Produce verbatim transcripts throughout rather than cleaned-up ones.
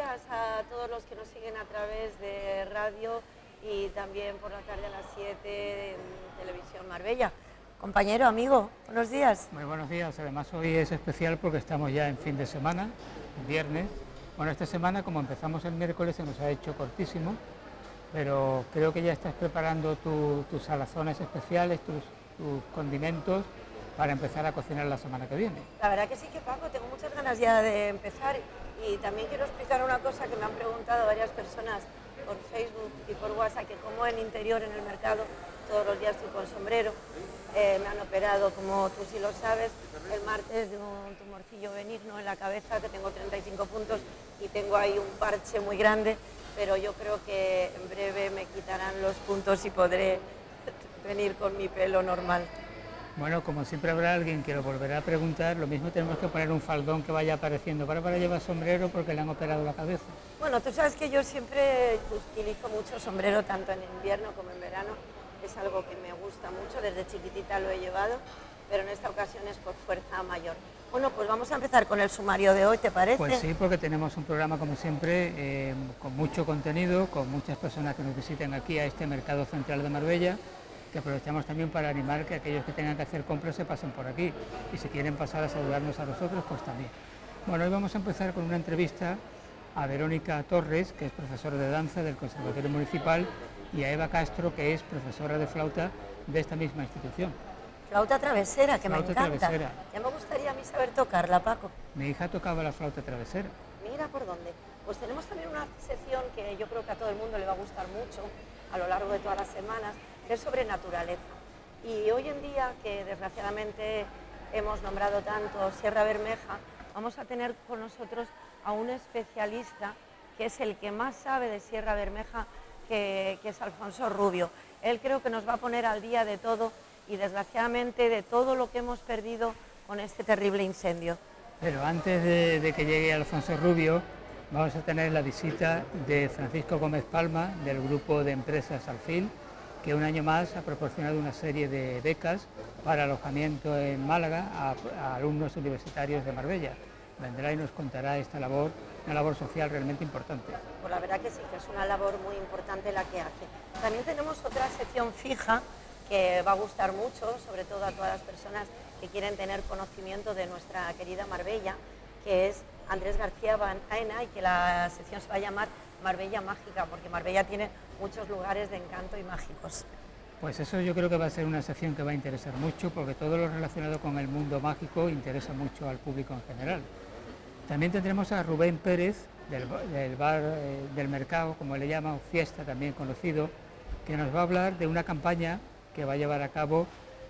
días a todos los que nos siguen a través de radio y también por la tarde a las siete en Televisión Marbella. Compañero, amigo, buenos días. Muy buenos días, además hoy es especial porque estamos ya en fin de semana, viernes. Bueno, esta semana como empezamos el miércoles se nos ha hecho cortísimo, pero creo que ya estás preparando tu, tus salazones especiales, tus, tus condimentos para empezar a cocinar la semana que viene. La verdad que sí que Paco, tengo muchas ganas ya de empezar y también quiero explicar una cosa que me han preguntado varias personas por Facebook y por WhatsApp, que como en interior en el mercado todos los días estoy con sombrero, eh, me han operado, como tú sí lo sabes, el martes de un tumorcillo benigno en la cabeza, que tengo treinta y cinco puntos y tengo ahí un parche muy grande, pero yo creo que en breve me quitarán los puntos y podré venir con mi pelo normal. Bueno, como siempre habrá alguien que lo volverá a preguntar, lo mismo tenemos que poner un faldón que vaya apareciendo para, para llevar sombrero porque le han operado la cabeza. Bueno, tú sabes que yo siempre utilizo mucho sombrero, tanto en invierno como en verano, es algo que me gusta mucho, desde chiquitita lo he llevado, pero en esta ocasión es por fuerza mayor. Bueno, pues vamos a empezar con el sumario de hoy, ¿te parece? Pues sí, porque tenemos un programa como siempre, eh, con mucho contenido, con muchas personas que nos visiten aquí a este mercado central de Marbella, que aprovechamos también para animar que aquellos que tengan que hacer compras se pasen por aquí y si quieren pasar a saludarnos a nosotros, pues también. Bueno, hoy vamos a empezar con una entrevista a Verónica Torres, que es profesora de danza del Conservatorio Municipal, y a Eva Castro, que es profesora de flauta de esta misma institución. Flauta travesera, que flauta me encanta. Travesera. Ya me gustaría a mí saber tocarla, Paco. Mi hija tocaba la flauta travesera. Mira por dónde. Pues tenemos también una sección que yo creo que a todo el mundo le va a gustar mucho a lo largo de todas las semanas, que es sobre naturaleza. Y hoy en día, que desgraciadamente hemos nombrado tanto Sierra Bermeja, vamos a tener con nosotros a un especialista que es el que más sabe de Sierra Bermeja, que, que es Alfonso Rubio. Él creo que nos va a poner al día de todo y desgraciadamente de todo lo que hemos perdido con este terrible incendio. Pero antes de, de que llegue Alfonso Rubio, vamos a tener la visita de Francisco Gómez Palma, del grupo de empresas Alfil, que un año más ha proporcionado una serie de becas para alojamiento en Málaga a, a alumnos universitarios de Marbella. Vendrá y nos contará esta labor, una labor social realmente importante. Pues la verdad que sí, que es una labor muy importante la que hace. También tenemos otra sección fija que va a gustar mucho, sobre todo a todas las personas que quieren tener conocimiento de nuestra querida Marbella, que es Andrés García Baena, y que la sección se va a llamar Marbella Mágica, porque Marbella tiene muchos lugares de encanto y mágicos. Pues eso yo creo que va a ser una sección que va a interesar mucho, porque todo lo relacionado con el mundo mágico interesa mucho al público en general. También tendremos a Rubén Pérez, del, del bar eh, del mercado, como le llaman, fiesta también conocido, que nos va a hablar de una campaña que va a llevar a cabo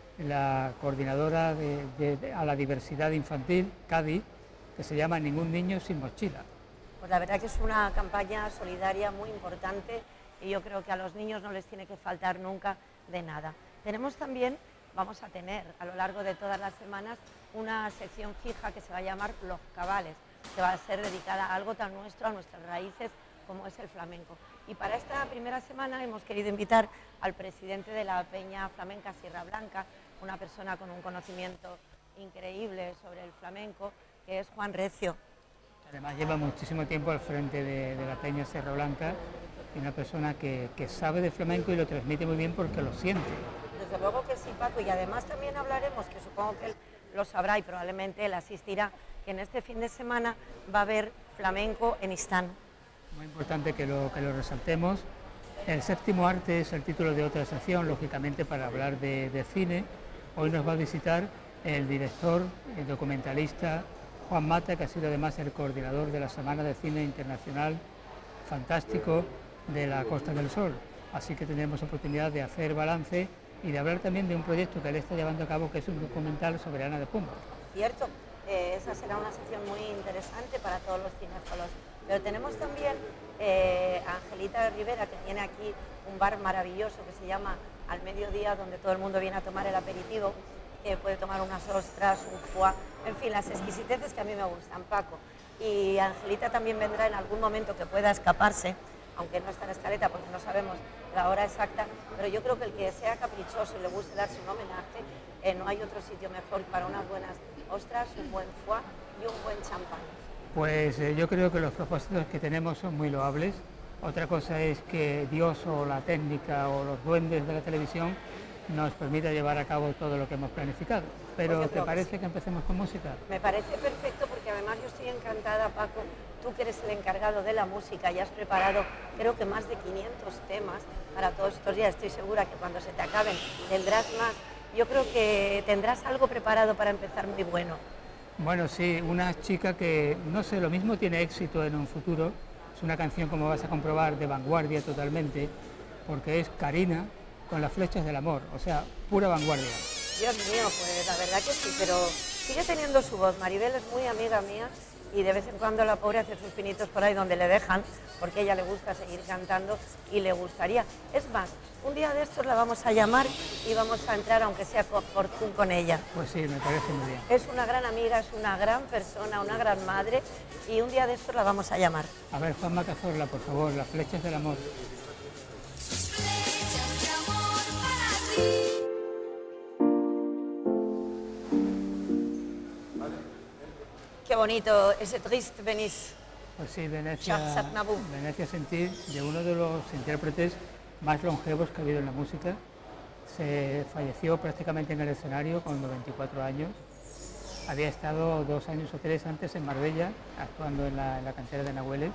la coordinadora de, de, de, a la diversidad infantil, CADI, que se llama Ningún niño sin mochila. Pues la verdad que es una campaña solidaria muy importante y yo creo que a los niños no les tiene que faltar nunca de nada. Tenemos también, vamos a tener a lo largo de todas las semanas, una sección fija que se va a llamar Los Cabales, que va a ser dedicada a algo tan nuestro, a nuestras raíces, como es el flamenco. Y para esta primera semana hemos querido invitar al presidente de la Peña Flamenca Sierra Blanca, una persona con un conocimiento increíble sobre el flamenco, que es Juan Recio. Además lleva muchísimo tiempo al frente de, de la Peña Sierra Blanca y una persona que, que sabe de flamenco y lo transmite muy bien porque lo siente. Desde luego que sí, Paco, y además también hablaremos, que supongo que él lo sabrá y probablemente él asistirá, que en este fin de semana va a haber flamenco en Istán. Muy importante que lo, que lo resaltemos. El séptimo arte es el título de otra sección, lógicamente para hablar de, de cine. Hoy nos va a visitar el director, el documentalista Juan Mata, que ha sido además el coordinador de la Semana de Cine Internacional Fantástico de la Costa del Sol. Así que tendremos oportunidad de hacer balance y de hablar también de un proyecto que él está llevando a cabo, que es un documental sobre Ana de Pombos. Cierto, eh, esa será una sección muy interesante para todos los cinéfilos. Pero tenemos también eh, a Angelita Rivera, que tiene aquí un bar maravilloso que se llama Al Mediodía, donde todo el mundo viene a tomar el aperitivo, que puede tomar unas ostras, un foie, en fin, las exquisiteces que a mí me gustan, Paco. Y Angelita también vendrá en algún momento que pueda escaparse, aunque no está en escaleta porque no sabemos la hora exacta, pero yo creo que el que sea caprichoso y le guste darse un homenaje, eh, no hay otro sitio mejor para unas buenas ostras, un buen foie y un buen champán. Pues eh, yo creo que los propósitos que tenemos son muy loables. Otra cosa es que Dios o la técnica o los duendes de la televisión nos permita llevar a cabo todo lo que hemos planificado. Pero Pues ¿te parece que, que empecemos con música? Me parece perfecto porque además yo estoy encantada, Paco, tú que eres el encargado de la música y has preparado creo que más de quinientos temas para todos estos días. Estoy segura que cuando se te acaben tendrás más. Yo creo que tendrás algo preparado para empezar muy bueno. Bueno, sí, una chica que, no sé, lo mismo tiene éxito en un futuro. Es una canción, como vas a comprobar, de vanguardia totalmente, porque es Karina con las flechas del amor, o sea, pura vanguardia. Dios mío, pues la verdad que sí, pero sigue teniendo su voz. Maribel es muy amiga mía y de vez en cuando la pobre hace sus pinitos por ahí donde le dejan, porque a ella le gusta seguir cantando y le gustaría. Es más, un día de estos la vamos a llamar y vamos a entrar, aunque sea por Zoom, con ella. Pues sí, me parece muy bien. Es una gran amiga, es una gran persona, una gran madre, y un día de estos la vamos a llamar. A ver, Juanma Cazorla, por favor, las flechas del amor. Sus flechas de amor para ti. Qué bonito ese triste Venise. Pues sí, Venecia, Charles Aznavour. Venecia Sentir, de uno de los intérpretes más longevos que ha habido en la música. Se falleció prácticamente en el escenario con noventa y cuatro años. Había estado dos años o tres antes en Marbella, actuando en la, en la cantera de Nahueles.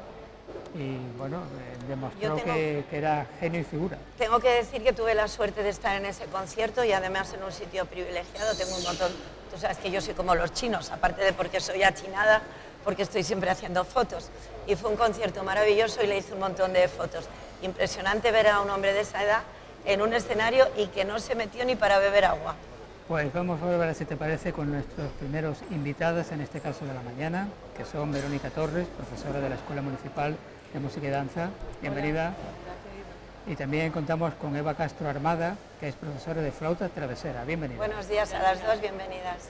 Y bueno, eh, demostró tengo, que, que era genio y figura. Tengo que decir que tuve la suerte de estar en ese concierto y además en un sitio privilegiado. Tengo un montón, tú sabes que yo soy como los chinos, aparte de porque soy achinada, porque estoy siempre haciendo fotos. Y fue un concierto maravilloso y le hice un montón de fotos. Impresionante ver a un hombre de esa edad en un escenario y que no se metió ni para beber agua. Pues vamos a ver si te parece con nuestros primeros invitados, en este caso de la mañana, que son Verónica Torres, profesora de la Escuela Municipal de Música y Danza. Bienvenida. Hola. Y también contamos con Eva Castro Armada, que es profesora de flauta travesera. Bienvenida. Buenos días a las dos, bienvenidas.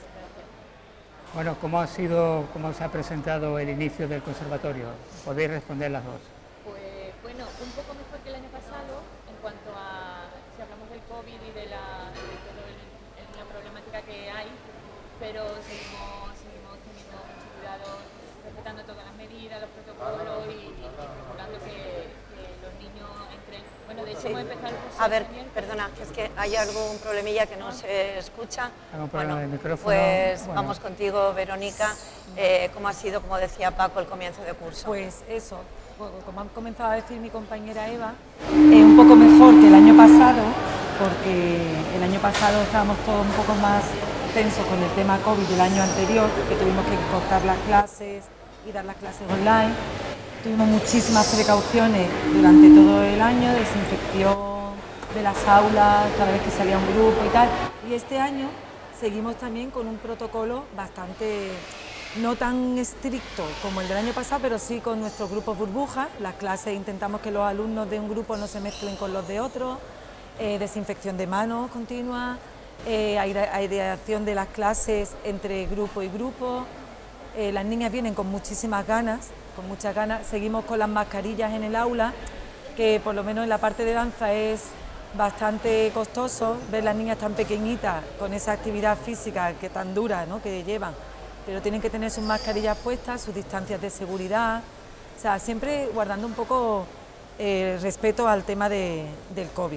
Bueno, ¿cómo ha sido, cómo se ha presentado el inicio del conservatorio? Podéis responder las dos. Pues bueno, un poco mejor que el año pasado en cuanto a, si hablamos del COVID y de la, de todo el, la problemática que hay, pero seguimos, seguimos teniendo mucho cuidado, respetando todas las medidas, los protocolos y, y procurando que, que los niños entren. Bueno, de hecho sí. Hemos empezado el curso. A ver, perdona, que es que hay algún problemilla que no ¿Ah? se escucha. ¿Algún problema bueno, del micrófono? Pues bueno. Vamos contigo, Verónica. Eh, ¿Cómo ha sido, como decía Paco, el comienzo de curso? Pues eso, como ha comenzado a decir mi compañera Eva, eh, un poco mejor que el año pasado, porque el año pasado estábamos todos un poco más tensos con el tema COVID del año anterior, que tuvimos que cortar las clases y dar las clases online. Tuvimos muchísimas precauciones durante todo el año, desinfección de las aulas, cada vez que salía un grupo y tal. Y este año seguimos también con un protocolo bastante, no tan estricto como el del año pasado, pero sí con nuestros grupos burbujas. Las clases intentamos que los alumnos de un grupo no se mezclen con los de otros, eh, desinfección de manos continua, eh, aireación de las clases entre grupo y grupo. Eh, las niñas vienen con muchísimas ganas, con muchas ganas. Seguimos con las mascarillas en el aula, que por lo menos en la parte de danza es bastante costoso ver las niñas tan pequeñitas con esa actividad física que tan dura, ¿no?, que llevan, pero tienen que tener sus mascarillas puestas, sus distancias de seguridad, o sea, siempre guardando un poco eh, respeto al tema de, del COVID.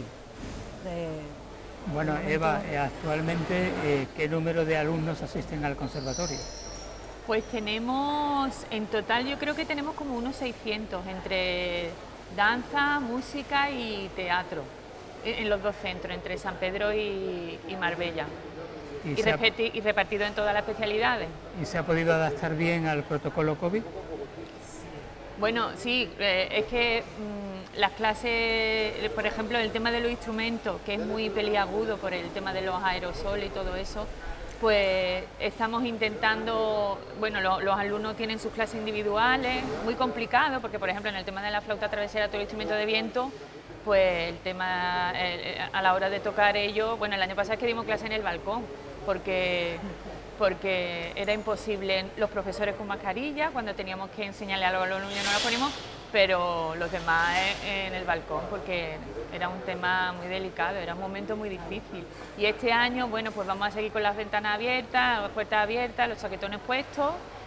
De, bueno, momento... Eva, actualmente, eh, ¿qué número de alumnos asisten al conservatorio? Pues tenemos, en total yo creo que tenemos como unos seiscientos, entre danza, música y teatro, en los dos centros, entre San Pedro y, y Marbella, y, y, ha... y repartido en todas las especialidades. ¿Y se ha podido adaptar bien al protocolo COVID? Bueno, sí, eh, es que mmm, las clases, por ejemplo, el tema de los instrumentos, que es muy peliagudo por el tema de los aerosoles y todo eso, pues estamos intentando, bueno, lo, los alumnos tienen sus clases individuales, muy complicado, porque por ejemplo en el tema de la flauta travesera, todo el instrumento de viento, pues el tema, eh, a la hora de tocar ello, bueno, el año pasado es que dimos clase en el balcón, porque, porque era imposible, los profesores con mascarilla, cuando teníamos que enseñarle algo a los niños no la ponemos, pero los demás en el balcón, porque era un tema muy delicado, era un momento muy difícil. Y este año, bueno, pues vamos a seguir con las ventanas abiertas, las puertas abiertas, los chaquetones puestos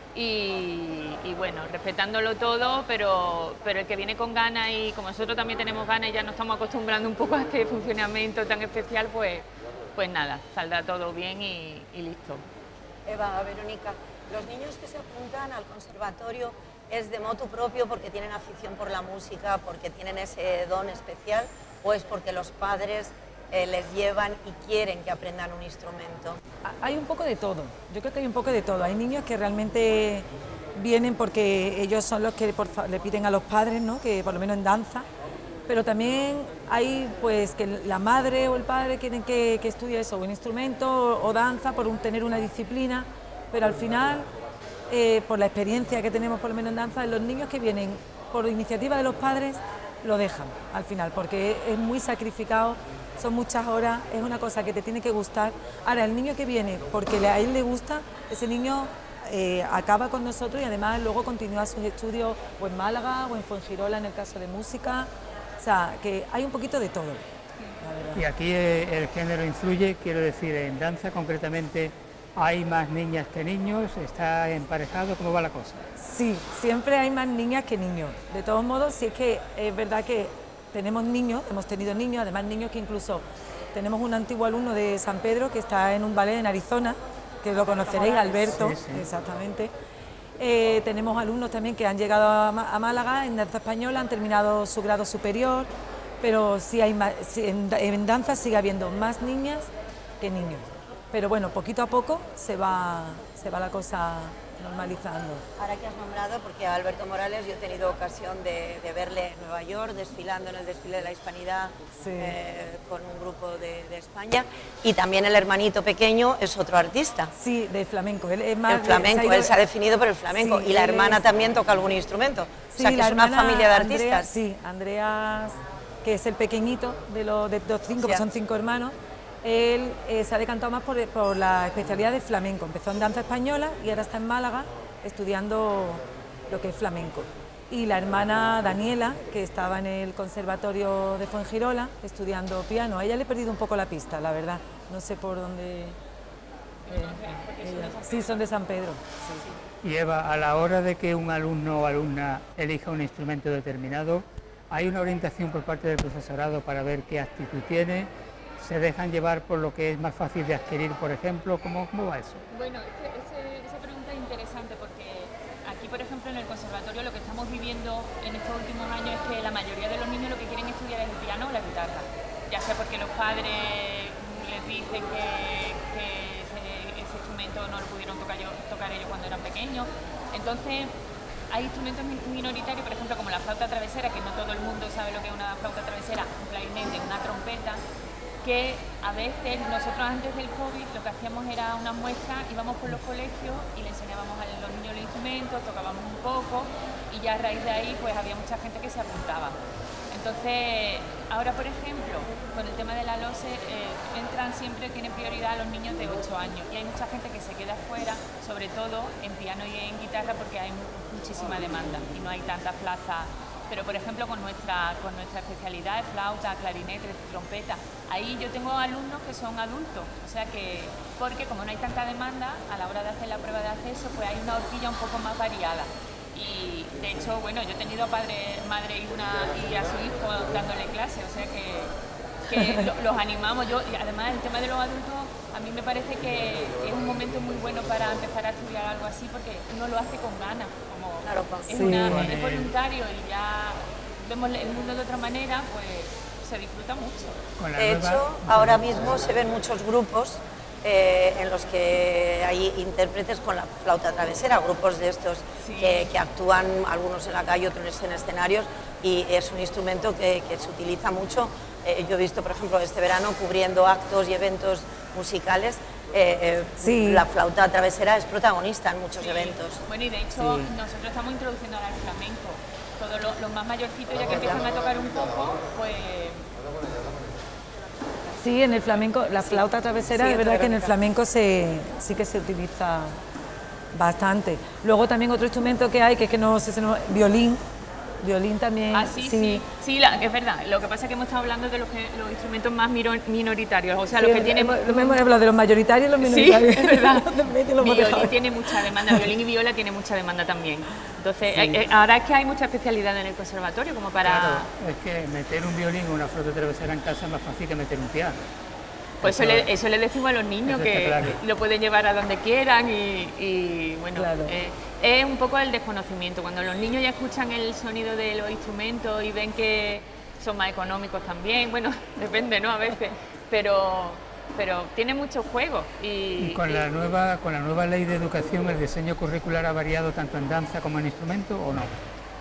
Y, y bueno, respetándolo todo, pero, pero el que viene con ganas y como nosotros también tenemos ganas y ya nos estamos acostumbrando un poco a este funcionamiento tan especial, pues, pues nada, saldrá todo bien y, y listo. Eva, Verónica, los niños que se apuntan al conservatorio es de motu propio porque tienen afición por la música, porque tienen ese don especial, o es porque los padres eh, les llevan y quieren que aprendan un instrumento. Hay un poco de todo, yo creo que hay un poco de todo. Hay niños que realmente vienen porque ellos son los que por fa- le piden a los padres, ¿no? Que por lo menos en danza, pero también hay pues que la madre o el padre quieren que, que estudie eso, un instrumento o, o danza por un- tener una disciplina, pero al final, eh, por la experiencia que tenemos por lo menos en danza, los niños que vienen por iniciativa de los padres lo dejan al final, porque es muy sacrificado, son muchas horas, es una cosa que te tiene que gustar. Ahora, el niño que viene porque le- a él le gusta, ese niño eh, acaba con nosotros y además luego continúa sus estudios o en Málaga o en Fuengirola en el caso de música, o sea, que hay un poquito de todo, la verdad. Y aquí eh, el género influye, quiero decir, en danza concretamente, ¿hay más niñas que niños? ¿Está emparejado? ¿Cómo va la cosa? Sí, siempre hay más niñas que niños. De todos modos, sí es que es verdad que tenemos niños, hemos tenido niños, además niños que incluso tenemos un antiguo alumno de San Pedro que está en un ballet en Arizona, que lo conoceréis, Alberto, Sí, sí. exactamente. Eh, tenemos alumnos también que han llegado a, Ma- a Málaga en danza española, han terminado su grado superior, pero sí hay más, sí, en, da- en danza sigue habiendo más niñas que niños. Pero bueno, poquito a poco se va, se va la cosa normalizando. Ahora que has nombrado, porque a Alberto Morales yo he tenido ocasión de, de verle en Nueva York, desfilando en el desfile de la Hispanidad Sí. eh, con un grupo de, de España, y también el hermanito pequeño es otro artista. Sí, de flamenco. Él es más El de- flamenco, se ha ido- él se ha definido por el flamenco, Sí, y la él hermana es- también toca algún instrumento. Sí, o sea que la es una hermana familia de Andrea- artistas. sí, Andreas, que es el pequeñito de los, de los cinco, Sí. que son cinco hermanos. Él eh, se ha decantado más por, por la especialidad de flamenco. Empezó en danza española y ahora está en Málaga estudiando lo que es flamenco. Y la hermana Daniela, que estaba en el Conservatorio de Fuengirola estudiando piano. A ella le he perdido un poco la pista, la verdad. No sé por dónde. eh, ella- Sí, son de San Pedro. sí. Y Eva, a la hora de que un alumno o alumna elija un instrumento determinado, ¿hay una orientación por parte del profesorado para ver qué actitud tiene? ¿Se dejan llevar por lo que es más fácil de adquirir, por ejemplo? ¿Cómo, cómo va eso? Bueno, ese- ese- esa pregunta es interesante porque aquí, por ejemplo, en el conservatorio lo que estamos viviendo en estos últimos años es que la mayoría de los niños lo que quieren estudiar es el piano o la guitarra, ya sea porque los padres les dicen que, que ese, ese instrumento no lo pudieron tocar, yo- tocar ellos cuando eran pequeños. Entonces, hay instrumentos mi- minoritarios, por ejemplo, como la flauta travesera, que no todo el mundo sabe lo que es una flauta travesera, un clarinete, una trompeta, que a veces nosotros antes del COVID lo que hacíamos era una muestra, íbamos por los colegios y le enseñábamos a los niños los instrumentos, tocábamos un poco y ya a raíz de ahí pues había mucha gente que se apuntaba. Entonces, ahora por ejemplo, con el tema de la LOSE, eh, entran siempre, tienen prioridad a los niños de ocho años y hay mucha gente que se queda fuera, sobre todo en piano y en guitarra porque hay mu- muchísima demanda y no hay tantas plazas. Pero por ejemplo con nuestra, con nuestra especialidad de flauta, clarinete, trompeta, ahí yo tengo alumnos que son adultos, o sea que, porque como no hay tanta demanda, a la hora de hacer la prueba de acceso, pues hay una horquilla un poco más variada. Y de hecho, bueno, yo he tenido padre, madre y, una, y a su hijo dándole clase, o sea que, que lo- los animamos. Yo, y además el tema de los adultos, a mí me parece que es un momento muy bueno para empezar a estudiar algo así, porque uno lo hace con ganas, como Claro, con- es, Sí. una- Con es el- voluntario y ya vemos el mundo de otra manera, pues se disfruta mucho. Con la De nueva- hecho, ahora mismo se ven muchos grupos eh, en los que hay intérpretes con la flauta travesera, grupos de estos Sí. que, que actúan, algunos en la calle, otros en escenarios, y es un instrumento que, que se utiliza mucho. Eh, yo he visto, por ejemplo, este verano cubriendo actos y eventos musicales, eh, eh, Sí. la flauta travesera es protagonista en muchos Sí. eventos. Bueno, y de hecho Sí. nosotros estamos introduciendo ahora el flamenco. Todos los, los más mayorcitos ya que empiezan a tocar un poco, pues Sí, en el flamenco, la flauta travesera, Sí, es verdad que en el Verónica. flamenco se, sí que se utiliza bastante. Luego también otro instrumento que hay, que es que no sé si no, violín, Violín también. Ah, sí, sí, sí, la- es verdad. Lo que pasa es que hemos estado hablando de los, que, los instrumentos más miro- minoritarios, o sea, Sí, los que tienen... hemos, hemos hablado de los mayoritarios y los Sí, minoritarios. es verdad. Los medio y los Violín modernos. tiene mucha demanda, violín y viola tiene mucha demanda también. Entonces, Sí. eh, eh, ahora es que hay mucha especialidad en el conservatorio, como para... Claro, es que meter un violín o una flauta travesera en casa es más fácil que meter un piano. Pues eso, Eso- le, eso le decimos a los niños, eso que está claro. lo pueden llevar a donde quieran y, y, bueno, Claro. eh, es un poco el desconocimiento. Cuando los niños ya escuchan el sonido de los instrumentos y ven que son más económicos también, bueno, depende, ¿no? A veces, pero, pero tiene mucho juego. Y, Y con la nueva con la nueva ley de educación, ¿el diseño curricular ha variado tanto en danza como en instrumento o no?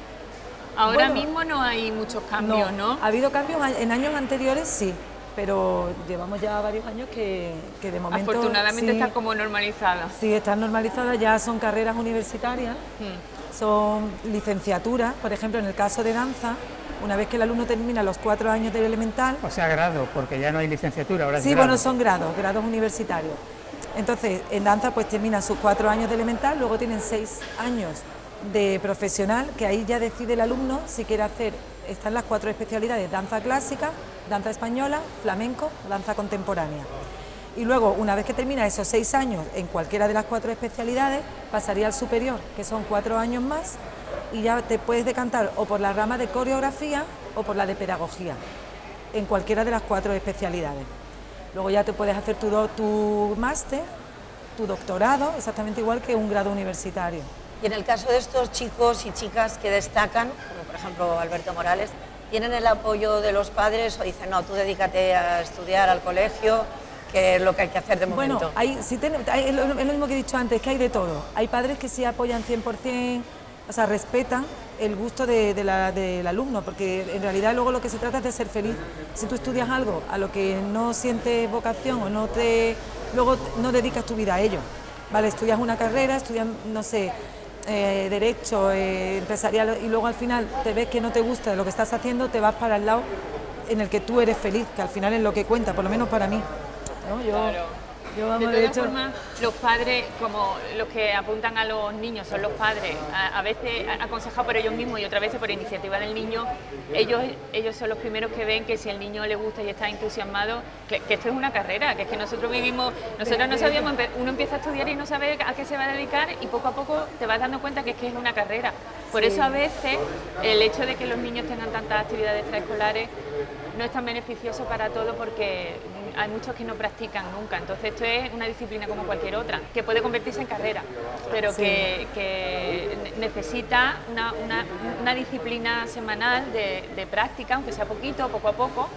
ahora Bueno, mismo no hay muchos cambios, ¿no? Ha habido cambios a- en años anteriores, sí, pero llevamos ya varios años que, que de momento... Afortunadamente sí, está como normalizada. sí, están normalizadas, ya son carreras universitarias, Mm. son licenciaturas, por ejemplo, en el caso de danza, una vez que el alumno termina los cuatro años del elemental, O sea, grado, porque ya no hay licenciatura, ahora es sí, grado. bueno, son grados, grados universitarios. Entonces, en danza pues terminan sus cuatro años de elemental, luego tienen seis años de profesional, que ahí ya decide el alumno si quiere hacer, están las cuatro especialidades: danza clásica, danza española, flamenco, danza contemporánea. Y luego, una vez que termina esos seis años en cualquiera de las cuatro especialidades, pasaría al superior, que son cuatro años más, y ya te puedes decantar o por la rama de coreografía o por la de pedagogía, en cualquiera de las cuatro especialidades. Luego ya te puedes hacer tu, do- tu máster, tu doctorado, exactamente igual que un grado universitario. Y en el caso de estos chicos y chicas que destacan, como por ejemplo Alberto Morales, ¿tienen el apoyo de los padres o dicen, no, tú dedícate a estudiar al colegio, que es lo que hay que hacer de momento? Bueno, hay, sí ten- hay- es lo es lo mismo que he dicho antes, que hay de todo. Hay padres que sí apoyan cien por cien, o sea, respetan el gusto de- de la- del alumno, porque en realidad luego lo que se trata es de ser feliz. Si tú estudias algo a lo que no sientes vocación o no te, luego no dedicas tu vida a ello, ¿vale? Estudias una carrera, estudias, no sé, eh, derecho, eh, empresarial, y luego al final te ves que no te gusta lo que estás haciendo, te vas para el lado en el que tú eres feliz, que al final es lo que cuenta, por lo menos para mí. ¿no? Yo, Claro. yo, De vamos, de todas hecho, formas, los padres, como los que apuntan a los niños, son los padres, a, a veces aconsejados por ellos mismos y otras veces por iniciativa del niño, ellos, ellos son los primeros que ven que si el niño le gusta y está entusiasmado, que, que esto es una carrera, que es que nosotros vivimos, nosotros no sabíamos, empe- uno empieza a estudiar y no sabe a qué se va a dedicar y poco a poco te vas dando cuenta que es que es una carrera. Por eso a veces el hecho de que los niños tengan tantas actividades extraescolares no es tan beneficioso para todo porque hay muchos que no practican nunca. Entonces esto es una disciplina como cualquier otra, que puede convertirse en carrera, pero Sí. que, que ne- necesita una, una- una disciplina semanal de, de práctica, aunque sea poquito, poco a poco,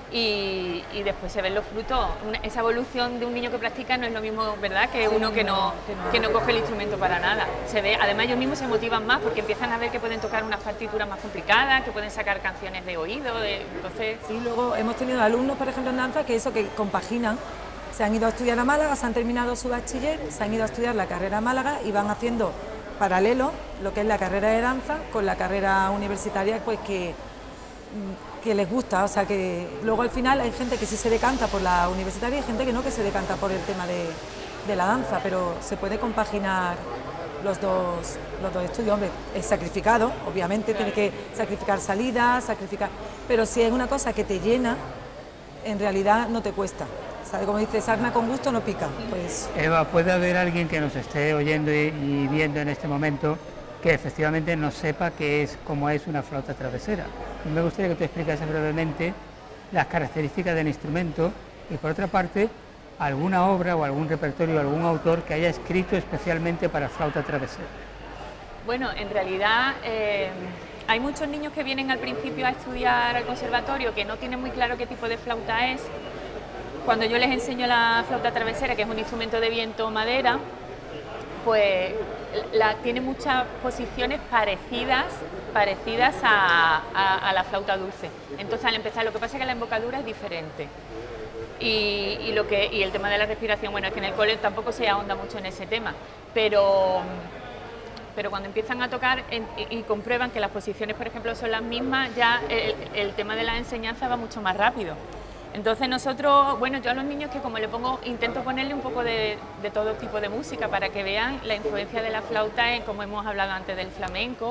y, y después se ven los frutos. Una- esa evolución de un niño que practica no es lo mismo, ¿verdad?, que uno que no, que no coge el instrumento para nada. Se ve, además ellos mismos se motivan más porque empiezan a ver que pueden tocar unas partituras más complicadas, que pueden sacar canciones de oído, de, entonces... sí, luego hemos tenido alumnos, por ejemplo, en danza, que eso, que compaginan, se han ido a estudiar a Málaga, se han terminado su bachiller, se han ido a estudiar la carrera a Málaga y van haciendo paralelo lo que es la carrera de danza con la carrera universitaria, pues que, mm, que les gusta, o sea que luego al final hay gente que sí se decanta por la universitaria y hay gente que no, que se decanta por el tema de, de la danza, pero se puede compaginar los dos, los dos estudios. Hombre, es sacrificado, obviamente, tiene que sacrificar salidas, sacrificar, pero si es una cosa que te llena, en realidad no te cuesta. ¿Sabe? Como dice, sarna con gusto no pica. Pues Eva, ¿puede haber alguien que nos esté oyendo y, y viendo en este momento que efectivamente no sepa qué es, cómo es una flauta travesera? Me gustaría que tú explicases brevemente las características del instrumento y, por otra parte, alguna obra o algún repertorio, algún autor que haya escrito especialmente para flauta travesera. Bueno, en realidad eh, hay muchos niños que vienen al principio a estudiar al conservatorio que no tienen muy claro qué tipo de flauta es. Cuando yo les enseño la flauta travesera, que es un instrumento de viento o madera, pues la, tiene muchas posiciones parecidas, parecidas a, a- a la flauta dulce. Entonces al empezar, lo que pasa es que la embocadura es diferente. Y, y lo que, y el tema de la respiración, bueno, es que en el cole tampoco se ahonda mucho en ese tema, pero, pero cuando empiezan a tocar en- y, y comprueban que las posiciones, por ejemplo, son las mismas, ya el, el tema de la enseñanza va mucho más rápido. Entonces nosotros, bueno, yo a los niños que como le pongo, intento ponerle un poco de, de todo tipo de música para que vean la influencia de la flauta en, como hemos hablado antes, del flamenco,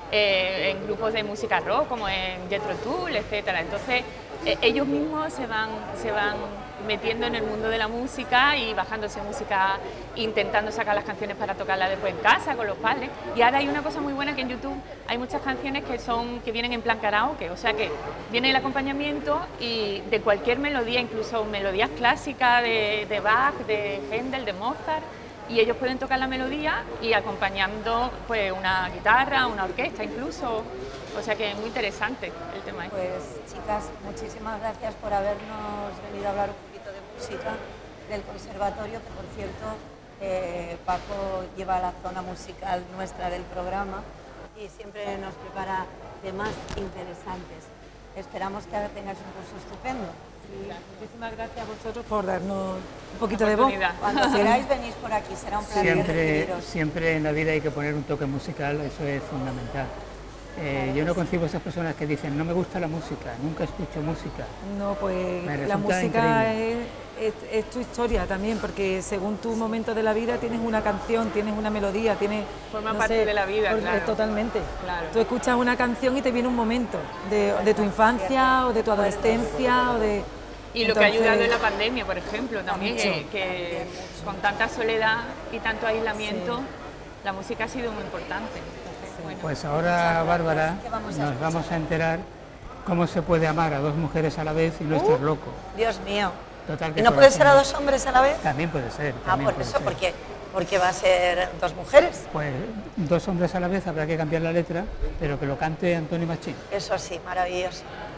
eh, en grupos de música rock, como en Jethro Tull, etcétera. Entonces, eh, ellos mismos se van, se van metiendo en el mundo de la música y bajándose música, intentando sacar las canciones para tocarlas después en casa con los padres. Y ahora hay una cosa muy buena, que en YouTube hay muchas canciones que son que vienen en plan karaoke, o sea que viene el acompañamiento y de cualquier melodía, incluso melodías clásicas de, de Bach, de Händel, de Mozart, y ellos pueden tocar la melodía y acompañando pues una guitarra, una orquesta incluso, o sea que es muy interesante el tema este. Pues chicas, muchísimas gracias por habernos venido a hablar un poquito de música del conservatorio, que por cierto eh, Paco lleva la zona musical nuestra del programa y siempre nos prepara temas interesantes. Esperamos que tengáis un curso estupendo. Sí, muchísimas gracias a vosotros por darnos un poquito de voz. Cuando queráis venís por aquí, será un placer Siempre, recibiros. siempre en la vida hay que poner un toque musical, eso es fundamental. Eh, yo no concibo a esas personas que dicen, no me gusta la música, nunca escucho música. No, pues Me la resulta música es, increíble. es, es tu historia también, porque según tu momento de la vida tienes una canción, tienes una melodía, tienes... Forma no parte sé, de la vida, por- claro. Totalmente. Claro. Tú escuchas una canción y te viene un momento de, de tu infancia o de tu adolescencia o de... Y lo que ha Entonces, ayudado en la pandemia, por ejemplo, también, mucho. que, que con tanta soledad y tanto aislamiento, la música ha sido muy importante. Entonces, bueno. Pues ahora, Bárbara, ¿Qué vamos a nos escuchar? vamos a enterar cómo se puede amar a dos mujeres a la vez y no estar loco. Dios mío. Total, que ¿Y no puede ser a dos hombres a la vez? También puede ser. Ah, también por puede eso, ser. porque, porque va a ser dos mujeres. Pues dos hombres a la vez habrá que cambiar la letra, pero que lo cante Antonio Machín. Eso sí, maravilloso.